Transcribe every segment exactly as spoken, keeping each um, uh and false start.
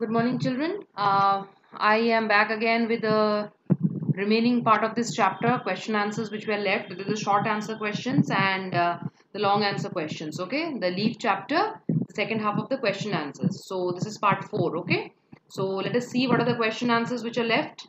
Good morning, children. Uh, I am back again with the remaining part of this chapter, question answers which were left. This is the short answer questions and uh, the long answer questions. Okay, the leaf chapter, the second half of the question answers. So this is part four. Okay, so let us see what are the question answers which are left.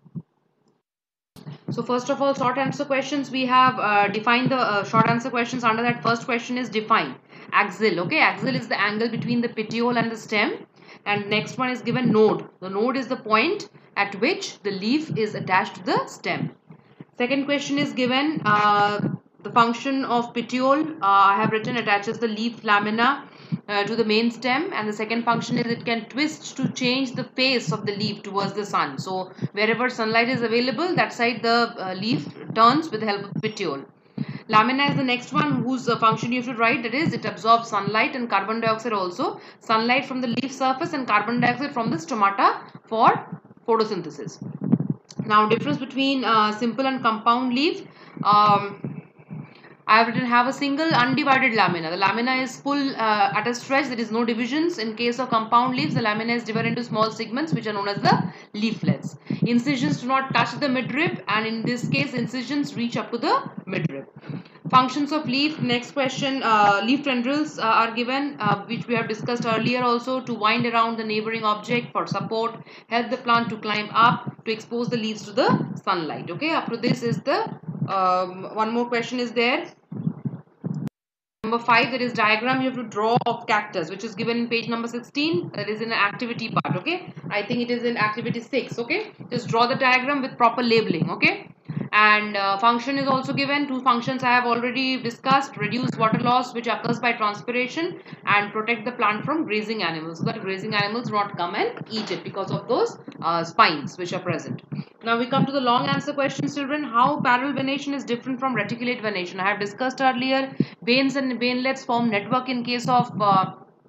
So first of all, short answer questions. We have uh, defined the uh, short answer questions. Under that, first question is define axil. Okay, axil is the angle between the petiole and the stem. And next one is given node. The node is the point at which the leaf is attached to the stem. Second question is given uh, the function of petiole. Uh, I have written attaches the leaf lamina uh, to the main stem, and the second function is it can twist to change the face of the leaf towards the sun. So wherever sunlight is available, that side the uh, leaf turns with the help of petiole. Lamina is the next one whose uh, function you should write, that is it absorbs sunlight and carbon dioxide also. Sunlight from the leaf surface and carbon dioxide from the stomata for photosynthesis. Now difference between uh, simple and compound leaf. Um, I have written have a single undivided lamina. The lamina is full uh, at a stretch. There is no divisions. In case of compound leaves, the lamina is divided into small segments which are known as the leaflets. Incisions do not touch the midrib, and in this case incisions reach up to the midrib. Functions of leaf. Next question. Uh, leaf tendrils uh, are given, uh, which we have discussed earlier also, to wind around the neighboring object for support, help the plant to climb up, to expose the leaves to the sunlight. Okay, up to this is the um, one more question is there. Number five, there is diagram you have to draw of cactus, which is given in page number sixteen. That is in the activity part. Okay, I think it is in activity six. Okay, just draw the diagram with proper labeling. Okay, and uh, function is also given. Two functions I have already discussed: reduce water loss which occurs by transpiration, and protect the plant from grazing animals, so that grazing animals do not come and eat it because of those uh, spines which are present. Now we come to the long answer questions, children. How parallel venation is different from reticulate venation? I have discussed earlier. Veins and veinlets form network in case of uh,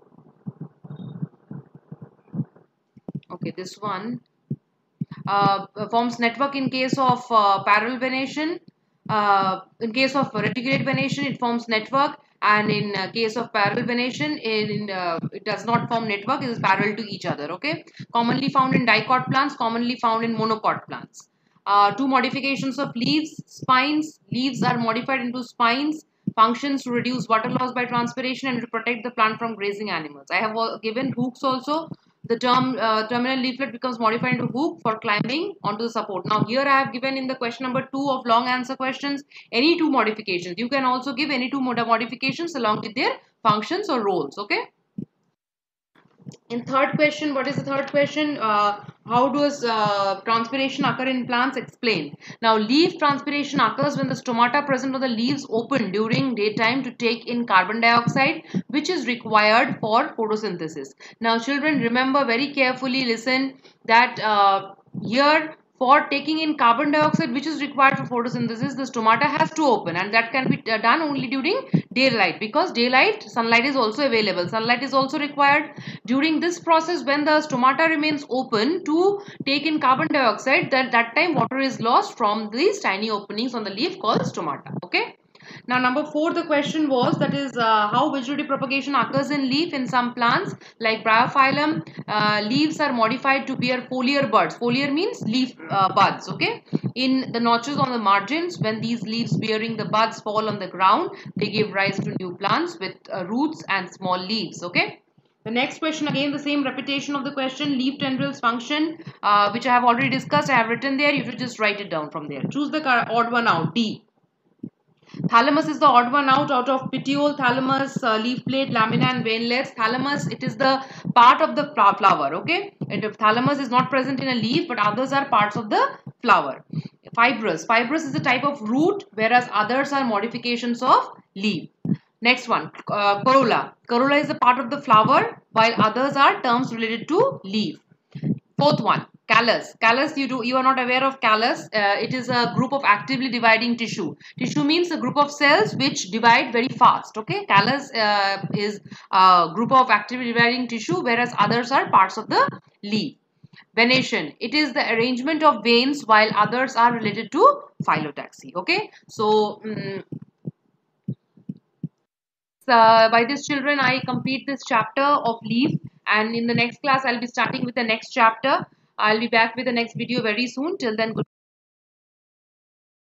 okay, this one uh, forms network in case of uh, parallel venation. Uh, in case of reticulate venation, it forms network, and in uh, case of parallel venation, in uh, it does not form network. It is parallel to each other. Okay, commonly found in dicot plants, commonly found in monocot plants. Uh, two modifications of leaves, spines. Leaves are modified into spines. Functions to reduce water loss by transpiration and to protect the plant from grazing animals. I have given hooks also. The term uh, terminal leaflet becomes modified into hook for climbing onto the support. Now here I have given in the question number two of long answer questions any two modifications. You can also give any two modifications along with their functions or roles. Okay. In third question, what is the third question? Uh, how does uh, transpiration occur in plants? Explain. Now, leaf transpiration occurs when the stomata present on the leaves open during daytime to take in carbon dioxide, which is required for photosynthesis. Now, children, remember very carefully, listen that uh, here for taking in carbon dioxide which is required for photosynthesis, the stomata has to open, and that can be done only during daylight, because daylight sunlight is also available. Sunlight is also required. During this process, when the stomata remains open to take in carbon dioxide, that that time water is lost from these tiny openings on the leaf called stomata. Okay. Now, number four, the question was, that is uh, how vegetative propagation occurs in leaf. In some plants like Bryophyllum, uh, leaves are modified to bear foliar buds. Foliar means leaf uh, buds. Okay. In the notches on the margins, when these leaves bearing the buds fall on the ground, they give rise to new plants with uh, roots and small leaves. Okay. The next question, again the same repetition of the question, leaf tendrils function, uh, which I have already discussed. I have written there. You should just write it down from there. Choose the odd one out. D. Thalamus is the odd one out out of petiole, thalamus, uh, leaf plate, lamina and veinlets. Thalamus, it is the part of the flower. Okay, and if thalamus is not present in a leaf, but others are parts of the flower. Fibrous, fibrous is a type of root, whereas others are modifications of leaf. Next one, uh, corolla. Corolla is a part of the flower, while others are terms related to leaf. Fourth one, callus. Callus, you do you are not aware of callus. Uh, it is a group of actively dividing tissue. Tissue means a group of cells which divide very fast. Okay, callus uh, is a group of actively dividing tissue, whereas others are parts of the leaf. Venation, it is the arrangement of veins, while others are related to phyllotaxy. Okay, so um, uh, by this, children, I complete this chapter of leaf. And in the next class, I'll be starting with the next chapter. I'll be back with the next video very soon. Till then, good.